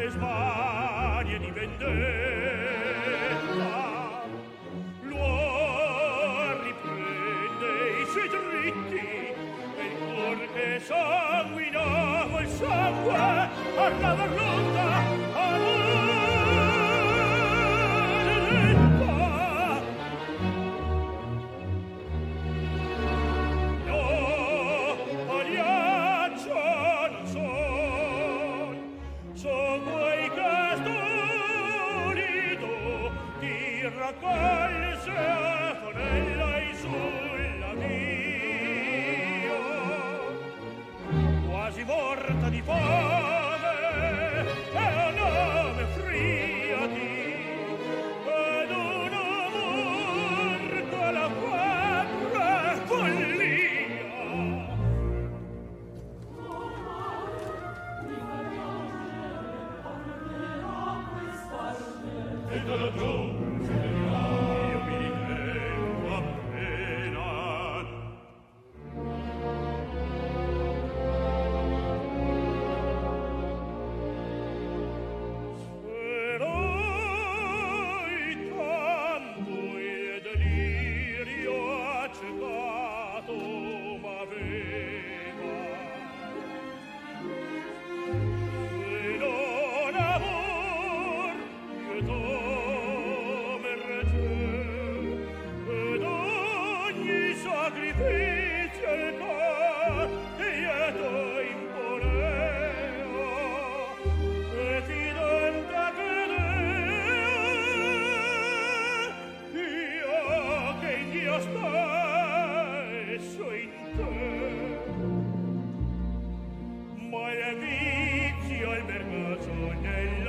smanie di vendetta. L'uor riprende i suoi dritti e il cor che sanguinava il sangue parlava ronda raccolse a Tonella e sulla via, quasi morta di fame e a nome friati, ed un amor con la guerra e follia. E dalla giù stesso in te, ma il vizio e il mercato nel